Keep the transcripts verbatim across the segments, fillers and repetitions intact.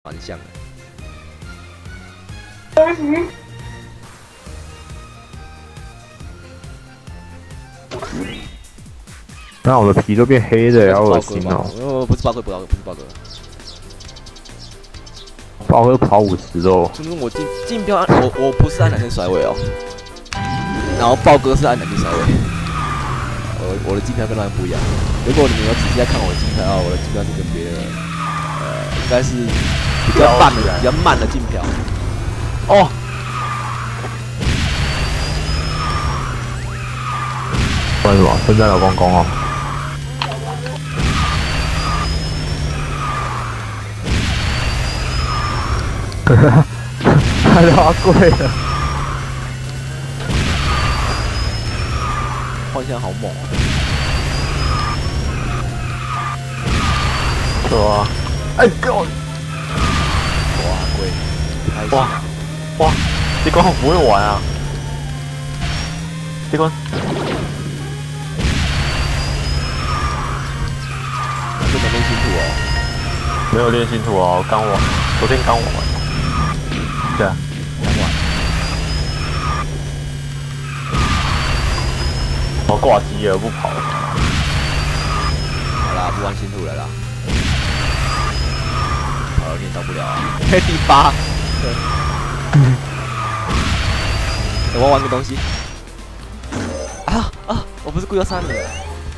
蛮像的。 那我的皮都变黑的，好恶心哦！ 哦，不是豹哥，不是不是豹哥， 豹哥跑五十哦。 就是我竞竞标，我我不是按两千甩尾哦，然后豹哥是按两千甩尾。我我的竞标跟他们不一样。如果你们有仔细在看我的竞标的话，我的竞标是跟别人，呃，应该是比较慢的、比较慢的竞标。哦。 为什么？圣诞老公公哦。哈哈，太他贵了。 换向好猛哦！ 对啊。哎够！ 哇贵！ 哇哇！这关我不会玩啊！这关。 真的练新图哦？ 没有练新图哦，刚玩，昨天刚玩。对啊， 刚玩。 我挂机了，不跑了。 好啦，不玩新图了啦。跑了练到不了啊。嘿，第八。对。我要玩个东西。啊啊！我不是故意要杀你的。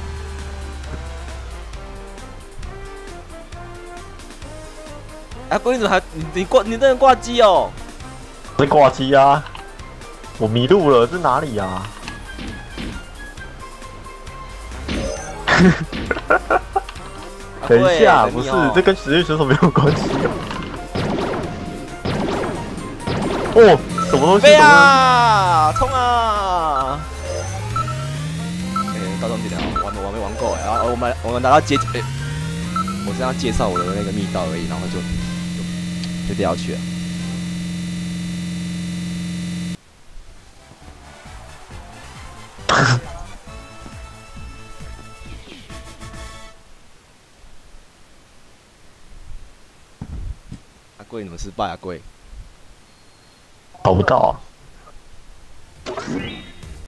阿龟，你怎么还你你挂你真的挂机哦？ 在挂机啊！我迷路了，这哪里啊？等一下，不是，这跟职业选手没有关系哦。哦，什么东西？ 飞啊！冲啊！哎、欸，到终点了，我还没我还没玩够哎，然后我们我们拿到接哎、欸，我是要介绍我的那个密道而已，然后就。 就掉下去了。阿贵，你们失败啊，贵。 找不到啊。